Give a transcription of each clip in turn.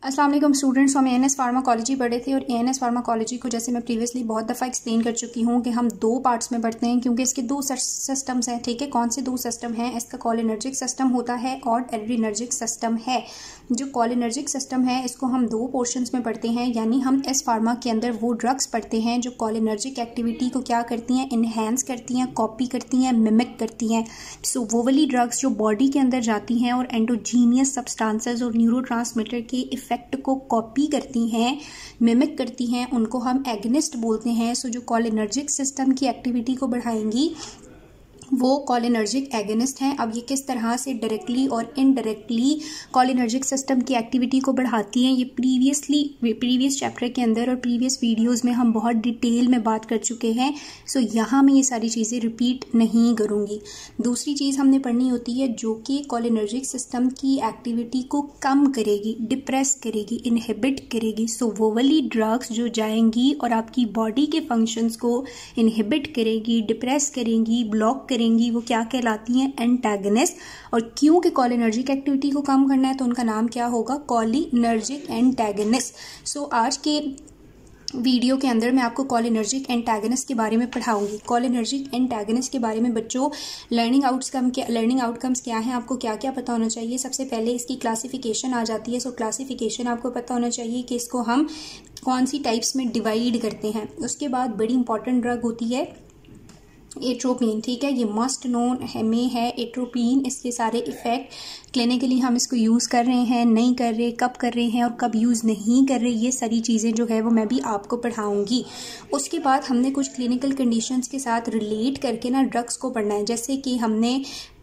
अस्सलाम वालेकुम स्टूडेंट्स, हम एएनएस फार्माकोलॉजी पढ़े थे और एएनएस फार्माकोलॉजी को जैसे मैं प्रीवियसली बहुत दफ़ा एक्सप्लेन कर चुकी हूँ कि हम दो पार्ट्स में पढ़ते हैं क्योंकि इसके दो सिस्टम्स हैं। ठीक है, कौन से दो सिस्टम हैं? इसका कॉलिनर्जिक सिस्टम होता है और एड्रीनर्जिक सिस्टम है। जो कॉलिनर्जिक सिस्टम है इसको हम दो पोर्शंस में पढ़ते हैं, यानी हम एस फार्मा के अंदर वो ड्रग्स पढ़ते हैं जो कॉलिनर्जिक एक्टिविटी को क्या करती हैं, इन्हेंस करती हैं, कॉपी करती हैं, मिमिक करती हैं। सो वो वाली ड्रग्स जो बॉडी के अंदर जाती हैं और एंडोजीनियस सब्सटेंसेस और न्यूरोट्रांसमीटर के इफेक्ट को कॉपी करती हैं, मिमिक करती हैं, उनको हम एगनिस्ट बोलते हैं। सो जो कॉलिनर्जिक सिस्टम की एक्टिविटी को बढ़ाएंगी वो कॉलिनर्जिक एगनिस्ट हैं। अब ये किस तरह से डायरेक्टली और इनडायरेक्टली कॉलिनर्जिक सिस्टम की एक्टिविटी को बढ़ाती हैं, ये प्रीवियस चैप्टर के अंदर और प्रीवियस वीडियोस में हम बहुत डिटेल में बात कर चुके हैं। सो यहाँ मैं ये सारी चीज़ें रिपीट नहीं करूँगी। दूसरी चीज़ हमने पढ़नी होती है जो कि कॉलिनर्जिक सिस्टम की एक्टिविटी को कम करेगी, डिप्रेस करेगी, इनहिबिट करेगी। सो वो वाली ड्रग्स जो जाएंगी और आपकी बॉडी के फंक्शंस को इनहिबिट करेगी, डिप्रेस करेंगी, ब्लॉक करेंगी, वो क्या कहलाती हैं? एंटागनिस्ट। और क्योंकि कॉलिनर्जिक एक्टिविटी को कम करना है तो उनका नाम क्या होगा? Cholinergic antagonist. सो आज के वीडियो के अंदर मैं आपको कॉलिनर्जिक एंटागनिस्ट के बारे में पढ़ाऊंगी। कॉलिनर्जिक एंटागनिस्ट के बारे में बच्चों लर्निंग आउटकम्स क्या हैं, आपको क्या क्या पता होना चाहिए। सबसे पहले इसकी क्लासिफिकेशन आ जाती है। सो क्लासिफिकेशन आपको पता होना चाहिए कि इसको हम कौन सी टाइप्स में डिवाइड करते हैं। उसके बाद बड़ी इंपॉर्टेंट ड्रग होती है एट्रोपिन। ठीक है, ये मस्ट नोन में है एट्रोपिन। इसके सारे इफेक्ट क्लिनिकली हम इसको यूज़ कर रहे हैं, नहीं कर रहे, कब कर रहे हैं और कब यूज़ नहीं कर रहे, ये सारी चीज़ें जो है वो मैं भी आपको पढ़ाऊंगी। उसके बाद हमने कुछ क्लिनिकल कंडीशंस के साथ रिलेट करके ना ड्रग्स को पढ़ना है। जैसे कि हमने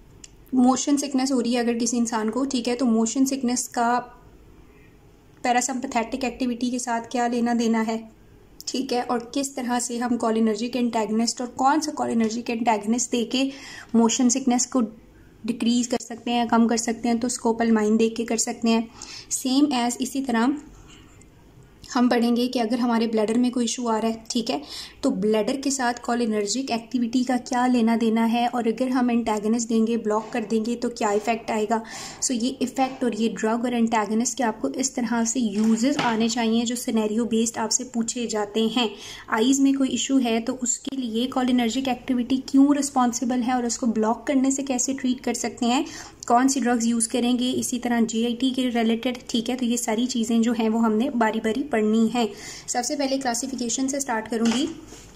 मोशन सिकनेस हो रही है अगर किसी इंसान को, ठीक है, तो मोशन सिकनेस का पैरासिम्पैथेटिक एक्टिविटी के साथ क्या लेना देना है, ठीक है, और किस तरह से हम कॉलिनर्जिक एंटागनिस्ट और कौन सा कॉलिनर्जिक एंटागनिस्ट देके मोशन सिकनेस को डिक्रीज कर सकते हैं, कम कर सकते हैं, तो स्कोपोलामाइन देख के कर सकते हैं। सेम एज इसी तरह हम पढ़ेंगे कि अगर हमारे ब्लैडर में कोई इशू आ रहा है, ठीक है, तो ब्लैडर के साथ कॉलिनर्जिक एक्टिविटी का क्या लेना देना है, और अगर हम एंटागनिस्ट देंगे, ब्लॉक कर देंगे तो क्या इफेक्ट आएगा। सो ये इफेक्ट और ये ड्रग और एंटागनिस्ट के आपको इस तरह से यूजेस आने चाहिए जो सिनेरियो बेस्ड आपसे पूछे जाते हैं। आईज में कोई इशू है तो उसके लिए कॉलिनर्जिक एक्टिविटी क्यों रिस्पॉन्सिबल है और उसको ब्लॉक करने से कैसे ट्रीट कर सकते हैं, कौन सी ड्रग्स यूज़ करेंगे, इसी तरह जीआईटी के रिलेटेड। ठीक है, तो ये सारी चीज़ें जो हैं वो हमने बारी बारी पढ़नी है। सबसे पहले क्लासिफिकेशन से स्टार्ट करूँगी।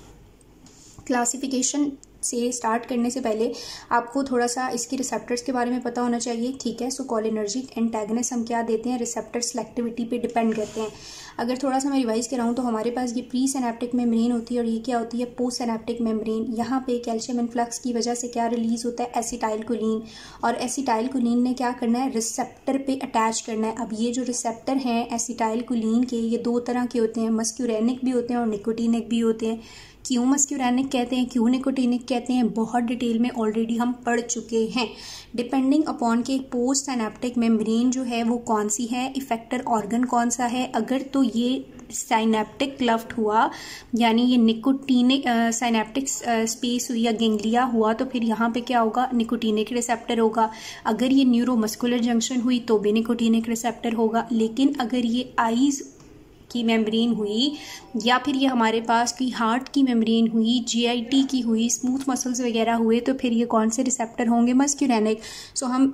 क्लासिफिकेशन से स्टार्ट करने से पहले आपको थोड़ा सा इसके रिसेप्टर्स के बारे में पता होना चाहिए। ठीक है, सो कॉलिनर्जिक एंटागनिस्ट हम क्या देते हैं, रिसेप्टर सेलेक्टिविटी पे डिपेंड करते हैं। अगर थोड़ा सा मैं रिवाइज कराऊँ तो हमारे पास ये प्री सिनेप्टिक मेम्ब्रेन होती है और ये क्या होती है, पोस्ट सिनेप्टिक मेम्ब्रेन। यहाँ पे कैल्शियम इन्फ्लक्स की वजह से क्या रिलीज होता है, एसिटाइलकोलिन, और एसिटाइलकोलिन ने क्या करना है, रिसेप्टर पे अटैच करना है। अब ये जो रिसेप्टर हैं एसिटाइलकोलिन के, ये दो तरह के होते हैं, मस्क्यूरेनिक भी होते हैं और निकोटिनिक भी होते हैं। क्यों मस्क्यूरेनिक कहते हैं, क्यों निकोटिनिक कहते हैं, बहुत डिटेल में ऑलरेडी हम पढ़ चुके हैं। डिपेंडिंग अपॉन के पोस्ट सिनेप्टिक मेम्ब्रेन जो है वो कौन सी है, इफेक्टर ऑर्गन कौन सा है। अगर तो ये साइनेप्टिक क्लफ्ट हुआ, यानी ये निकोटिनिक साइनेप्टिक स्पेस हुई या गेंगलिया हुआ, तो फिर यहाँ पे क्या होगा, निकोटिनिक रिसेप्टर होगा। अगर ये न्यूरोमस्कुलर जंक्शन हुई तो भी निकोटिनिक रिसेप्टर होगा। लेकिन अगर ये आईज की मेम्ब्रेन हुई या फिर ये हमारे पास कोई हार्ट की मेम्ब्रेन हुई, जीआईटी की हुई, स्मूथ मसल्स वगैरह हुए, तो फिर ये कौन से रिसेप्टर होंगे, मस्क्यूरेनिक। सो हम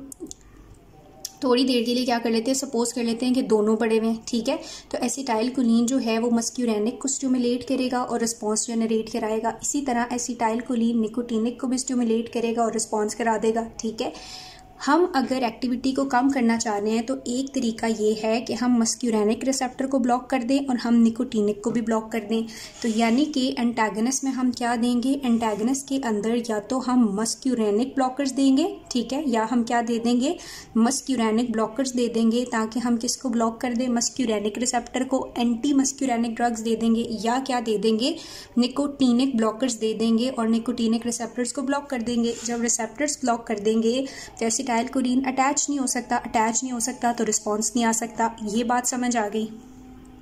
थोड़ी देर के लिए क्या कर लेते हैं, सपोज कर लेते हैं कि दोनों पड़े हुए हैं। ठीक है, तो एसिटाइलकोलिन जो है वो मस्क्यूरेनिक को स्टिमुलेट करेगा और रिस्पॉन्स जनरेट कराएगा। इसी तरह एसिटाइलकोलिन निकोटिनिक को भी स्टिमुलेट करेगा और रिस्पॉन्स करा देगा। ठीक है, हम अगर एक्टिविटी को कम करना चाह रहे हैं तो एक तरीका ये है कि हम मस्क्यूरेनिक रिसेप्टर को ब्लॉक कर दें और हम निकोटिनिक को भी ब्लॉक कर दें। तो यानी कि एंटागनिस्ट में हम क्या देंगे, एंटागनिस्ट के अंदर या तो हम मस्क्यूरेनिक ब्लॉकर्स देंगे, ठीक है, या हम क्या दे देंगे, मस्क्यूरेनिक ब्लॉकर्स दे देंगे, ताकि हम किसको ब्लॉक कर दें, मस्क्यूरेनिक रिसेप्टर को। एंटी मस्क्यूरेनिक ड्रग्स दे देंगे या क्या दे देंगे, निकोटिनिक ब्लॉकर्स दे देंगे और निकोटिनिक रिसेप्टर्स को ब्लॉक कर देंगे। जब रिसेप्टर्स ब्लॉक कर देंगे तो एसिटाइलकोलिन अटैच नहीं हो सकता तो रिस्पॉन्स नहीं आ सकता। ये बात समझ आ गई।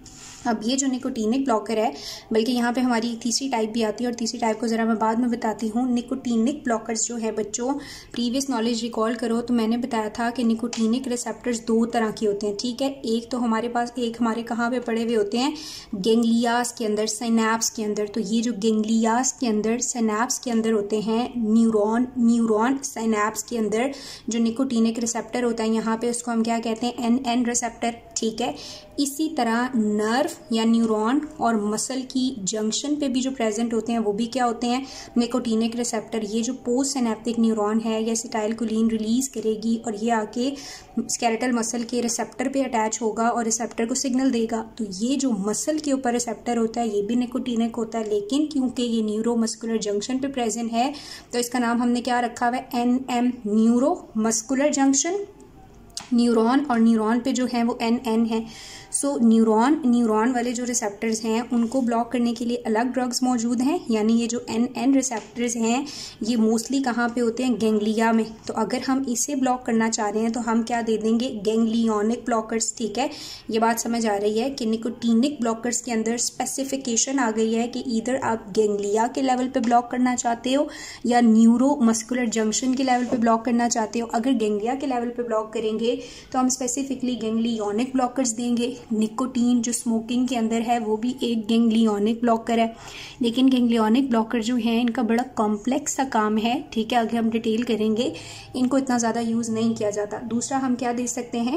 अब ये जो निकोटीनिक ब्लॉकर है, बल्कि यहाँ पे हमारी एक तीसरी टाइप भी आती है और तीसरी टाइप को ज़रा मैं बाद में बताती हूँ। निकोटीनिक ब्लॉकर्स जो है बच्चों, प्रीवियस नॉलेज रिकॉल करो तो मैंने बताया था कि निकोटीनिक रिसेप्टर्स दो तरह के होते हैं, ठीक है। एक तो हमारे पास, एक हमारे कहाँ पे पड़े हुए होते हैं, गेंगलियास के अंदर, सिनैप्स के अंदर। तो ये जो गेंगलियास के अंदर, सिनैप्स के अंदर होते हैं न्यूरॉन सिनैप्स के अंदर जो निकोटीनिक रिसेप्टर होता है, यहाँ पे उसको हम क्या कहते हैं, एन रिसेप्टर, ठीक है। इसी तरह नर्व या न्यूरॉन और मसल की जंक्शन पे भी जो प्रेजेंट होते हैं वो भी क्या होते हैं, निकोटीनिक रिसेप्टर। ये जो पोस्ट सिनेप्टिक न्यूरॉन है, ये एसिटाइलकोलिन रिलीज करेगी और ये आके स्केलेटल मसल के रिसेप्टर पे अटैच होगा और रिसेप्टर को सिग्नल देगा। तो ये जो मसल के ऊपर रिसेप्टर होता है ये भी निकोटीनिक होता है, लेकिन क्योंकि ये न्यूरोमस्कुलर जंक्शन पे प्रेजेंट है तो इसका नाम हमने क्या रखा हुआ है, NM, न्यूरोमस्कुलर जंक्शन। न्यूरॉन और न्यूरॉन पे जो है वो NN है। सो न्यूरॉन वाले जो रिसेप्टर्स हैं उनको ब्लॉक करने के लिए अलग ड्रग्स मौजूद हैं, यानी ये जो NN रिसेप्टर्स हैं ये मोस्टली कहाँ पे होते हैं, गैंग्लिया में। तो अगर हम इसे ब्लॉक करना चाह रहे हैं तो हम क्या दे देंगे, गैंग्लियोनिक ब्लॉकर्स, ठीक है। ये बात समझ आ रही है कि निकोटीनिक ब्लॉकर्स के अंदर स्पेसिफिकेशन आ गई है कि इधर आप गैंग्लिया के लेवल पे ब्लॉक करना चाहते हो या न्यूरोमस्कुलर जंक्शन के लेवल पे ब्लॉक करना चाहते हो। अगर गैंग्लिया के लेवल पे ब्लॉक करेंगे तो हम स्पेसिफिकली गैंग्लियोनिक ब्लॉकर्स देंगे। निकोटीन जो स्मोकिंग के अंदर है वो भी एक गैंग्लियोनिक ब्लॉकर है, लेकिन गैंग्लियोनिक ब्लॉकर जो है इनका बड़ा कॉम्प्लेक्स सा काम है, ठीक है। आगे हम डिटेल करेंगे, इनको इतना ज़्यादा यूज़ नहीं किया जाता। दूसरा हम क्या दे सकते हैं,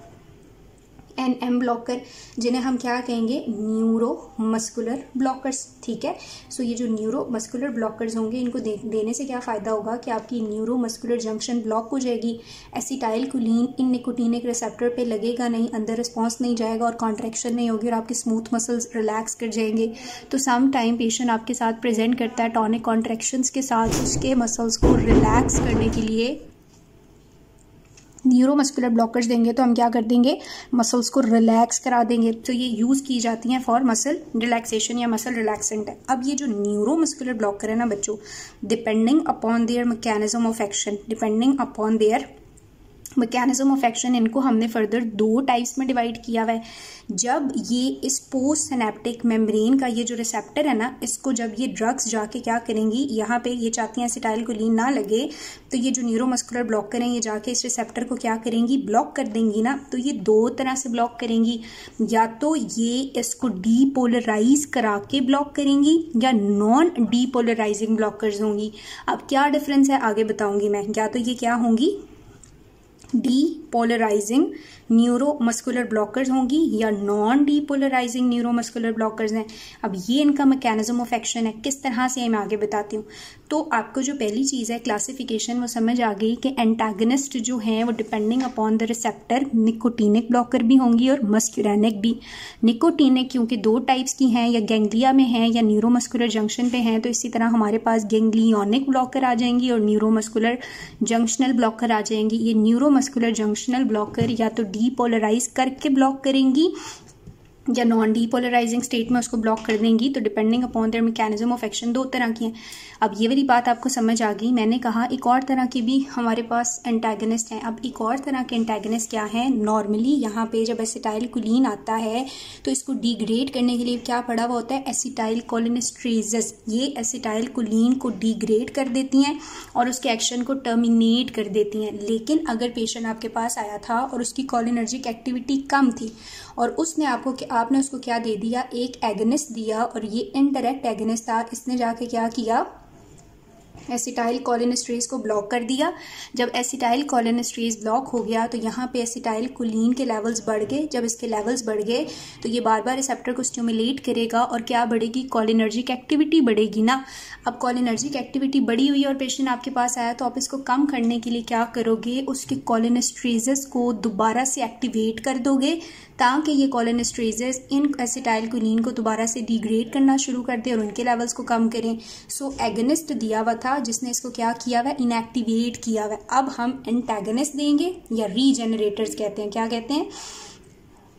NM ब्लॉकर, जिन्हें हम क्या कहेंगे, न्यूरोमस्कुलर ब्लॉकर्स, ठीक है। सो ये जो न्यूरोमस्कुलर ब्लॉकर्स होंगे इनको देने से क्या फ़ायदा होगा कि आपकी न्यूरोमस्कुलर जंक्शन ब्लॉक हो जाएगी, एसिटाइलकोलिन इन निकोटीनिक रिसेप्टर पे लगेगा नहीं, अंदर रिस्पॉन्स नहीं जाएगा और कॉन्ट्रैक्शन नहीं होगी और आपके स्मूथ मसल्स रिलैक्स कर जाएंगे। तो सम टाइम पेशेंट आपके साथ प्रेजेंट करता है टॉनिक कॉन्ट्रैक्शंस के साथ, उसके मसल्स को रिलैक्स करने के लिए न्यूरोमस्कुलर ब्लॉकर्स देंगे तो हम क्या कर देंगे, मसल्स को रिलैक्स करा देंगे। तो ये यूज़ की जाती हैं फॉर मसल रिलैक्सेशन या मसल रिलैक्सेंट है। अब ये जो न्यूरोमस्कुलर ब्लॉकर है ना बच्चों, depending upon their mechanism of action, mechanism of action, इनको हमने फर्दर दो टाइप्स में डिवाइड किया हुआ है। जब ये इस पोस्ट सिनेप्टिक मेम्ब्रेन का ये जो रिसेप्टर है ना, इसको जब ये ड्रग्स जाके क्या करेंगी, यहाँ पे ये चाहती हैं एसिटाइलकोलिन ना लगे, तो ये जो न्यूरोमस्कुलर ब्लॉकर हैं ये जाके इस रिसेप्टर को क्या करेंगी, ब्लॉक कर देंगी ना। तो ये दो तरह से ब्लॉक करेंगी, या तो ये इसको डीपोलराइज करा के ब्लॉक करेंगी या नॉन डीपोलराइजिंग ब्लॉकर्स होंगी। अब क्या डिफरेंस है आगे बताऊंगी मैं। या तो ये क्या होंगी, डीपोलराइजिंग न्यूरोमस्कुलर ब्लॉकर्स होंगी या नॉन डीपोलराइजिंग न्यूरोमस्कुलर ब्लॉकर्स हैं। अब ये इनका मैकेनिज्म ऑफ एक्शन है, किस तरह से मैं आगे बताती हूँ। तो आपको जो पहली चीज़ है क्लासिफिकेशन वो समझ आ गई कि एंटागनिस्ट जो हैं वो depending upon the receptor nicotinic blocker भी होंगी और मस्क्यूरेनिक भी। निकोटीनिक क्योंकि दो टाइप्स की हैं, या गैंग्लिया में हैं या न्यूरोमस्कुलर जंक्शन पे हैं, तो इसी तरह हमारे पास गैंग्लियोनिक ब्लॉकर आ जाएंगी और न्यूरोमस्कुलर जंक्शनल ब्लॉकर आ जाएंगी। ये न्यूरोमस्कुलर जंक्शनल ब्लॉकर या तो डीपोलराइज करके ब्लॉक करेंगी या नॉन डीपोलराइजिंग स्टेट में उसको ब्लॉक कर देंगी। तो depending upon their mechanism of action दो तरह की हैं। अब ये वाली बात आपको समझ आ गई। मैंने कहा एक और तरह की भी हमारे पास एंटागनिस्ट हैं। अब एक और तरह के एंटागनिस्ट क्या हैं, नॉर्मली यहाँ पे जब एसिटाइलकोलिन आता है तो इसको डिग्रेड करने के लिए क्या पड़ा हुआ होता है, एसिटाइलकोलिनेस्ट्रेजेस। ये एसिटाइलकोलिन को डिग्रेड कर देती हैं और उसके एक्शन को टर्मिनेट कर देती हैं। लेकिन अगर पेशेंट आपके पास आया था और उसकी कोलिनर्जिक एक्टिविटी कम थी और उसने आपने उसको क्या दे दिया, एक एगनिस्ट दिया, और ये इनडायरेक्ट एगनिस्ट था, इसने जाके क्या किया, एसिटाइल कोलिनेस्ट्रेज को ब्लॉक कर दिया। जब एसिटाइल कोलिनेस्ट्रेज ब्लॉक हो गया तो यहाँ पे एसिटाइल कोलिन के लेवल्स बढ़ गए। जब इसके लेवल्स बढ़ गए तो ये बार बार रिसेप्टर को स्टिमुलेट करेगा और क्या बढ़ेगी, कोलिनर्जिक एक्टिविटी बढ़ेगी ना। अब कोलिनर्जिक एक्टिविटी बढ़ी हुई और पेशेंट आपके पास आया तो आप इसको कम करने के लिए क्या करोगे, उसके कोलिनेस्ट्रेजेस को दोबारा से एक्टिवेट कर दोगे ताकि ये कोलिनेस्ट्रेजेस इन एसिटाइलकोलिन को दोबारा से डिग्रेड करना शुरू कर दे और उनके लेवल्स को कम करें। सो एगनिस्ट दिया हुआ था जिसने इसको क्या किया हुआ, इनएक्टिवेट किया हुआ। अब हम एंटागनिस्ट देंगे या रीजेनरेटर्स कहते हैं, क्या कहते हैं,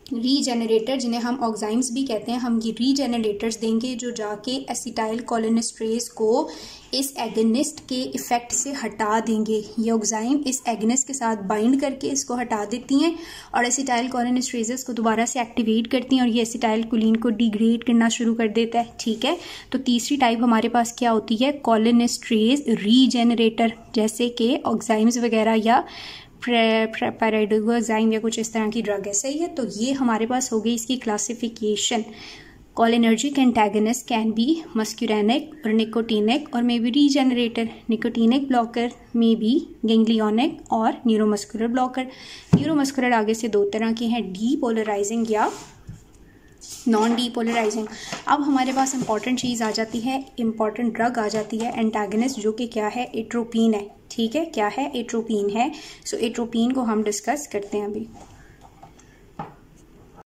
रीजेनरेटर, जिन्हें हम ऑक्साइम्स भी कहते हैं, हम ये रीजेनरेटर्स देंगे जो जाके एसिटाइल कोलिनेस्टरेज को इस एगनिस्ट के इफ़ेक्ट से हटा देंगे। ये ऑक्साइम इस एगनिस्ट के साथ बाइंड करके इसको हटा देती हैं और एसिटाइल कोलिनेस्टरेजेस को दोबारा से एक्टिवेट करती हैं और ये एसिटाइल कोलिन को डिग्रेड करना शुरू कर देता है। ठीक है, तो तीसरी टाइप हमारे पास क्या होती है, कोलिनेस्टरेज रीजेनरेटर, जैसे कि ऑक्साइम्स वगैरह या पैराडोक्साइम या कुछ इस तरह की ड्रग है। सही है, तो ये हमारे पास हो गई इसकी classification. Cholinergic antagonist can be muscarinic और निकोटिनिक और may be regenerator, nicotinic blocker may be ganglionic और न्यूरोमस्कुलर ब्लॉकर। न्यूरोमस्कुलर आगे से दो तरह के हैं, डीपोलराइजिंग या नॉन डीपोलराइजिंग। अब हमारे पास इंपॉर्टेंट चीज़ आ जाती है, इंपॉर्टेंट ड्रग आ जाती है एंटागनिस्ट, जो कि क्या है, एट्रोपिन है। ठीक है, क्या है, एट्रोपिन है। सो एट्रोपिन को हम डिस्कस करते हैं अभी।